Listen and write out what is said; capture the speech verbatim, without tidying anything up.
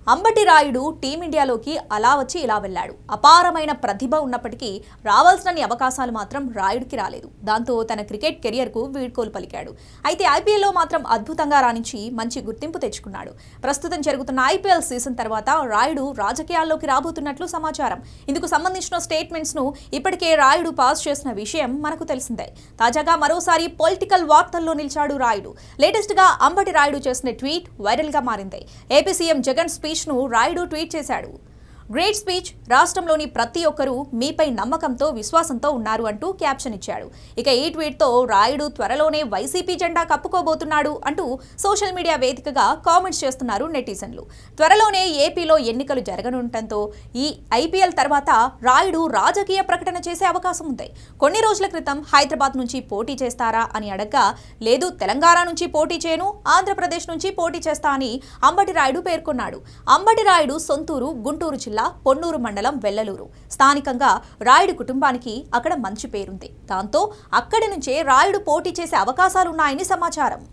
అంబటి రాయుడు టీమిండియాలోకి అలా వచ్చి ఇలా వెళ్ళాడు. అపారమైన ప్రతిభ ఉన్నప్పటికీ రావాల్సినన్ని అవకాశాలు మాత్రం రాయుడికి రాలేదు. దాంతో తన క్రికెట్ కెరియర్కు వీడ్కోలు పలికాడు. అయితే ఐపీఎల్లో మాత్రం అద్భుతంగా రాణించి మంచి గుర్తింపు తెచ్చుకున్నాడు. ప్రస్తుతం జరుగుతున్న ఐపీఎల్ సీజన్ తర్వాత రాయుడు రాజకీయాల్లోకి రాబోతున్నట్లు సమాచారం. ఇందుకు సంబంధించిన స్టేట్మెంట్స్ ను ఇప్పటికే రాయుడు పాస్ చేసిన విషయం మనకు తెలిసిందే. తాజాగా మరోసారి పొలిటికల్ వార్తల్లో నిలిచాడు రాయుడు. లేటెస్ట్ గా అంబటి రాయుడు చేసిన ట్వీట్ వైరల్ గా మారింది. ఏపీ సీఎం జగన్ స్పీచ్ ను రాయుడు ట్వీట్ చేశాడు. గ్రేట్ స్పీచ్, రాష్ట్రంలోని ప్రతి ఒక్కరూ మీపై నమ్మకంతో విశ్వాసంతో ఉన్నారు అంటూ క్యాప్షన్ ఇచ్చాడు. ఇక ఈ ట్వీట్తో రాయుడు త్వరలోనే వైసీపీ జెండా కప్పుకోబోతున్నాడు అంటూ సోషల్ మీడియా వేదికగా కామెంట్స్ చేస్తున్నారు నెటిజన్లు. త్వరలోనే ఏపీలో ఎన్నికలు జరగనుండటంతో ఈ ఐపీఎల్ తర్వాత రాయుడు రాజకీయ ప్రకటన చేసే అవకాశం ఉంది. కొన్ని రోజుల క్రితం హైదరాబాద్ నుంచి పోటీ చేస్తారా అని అడగ్గా లేదు, తెలంగాణ నుంచి పోటీ చేయను, ఆంధ్రప్రదేశ్ నుంచి పోటీ చేస్తా అని అంబటి రాయుడు పేర్కొన్నాడు. అంబటి రాయుడు సొంతూరు గుంటూరు జిల్లా పొన్నూరు మండలం వెల్లలూరు. స్థానికంగా రాయుడు కుటుంబానికి అక్కడ మంచి పేరుంది. దాంతో అక్కడి నుంచే రాయుడు పోటీ చేసే అవకాశాలున్నాయని సమాచారం.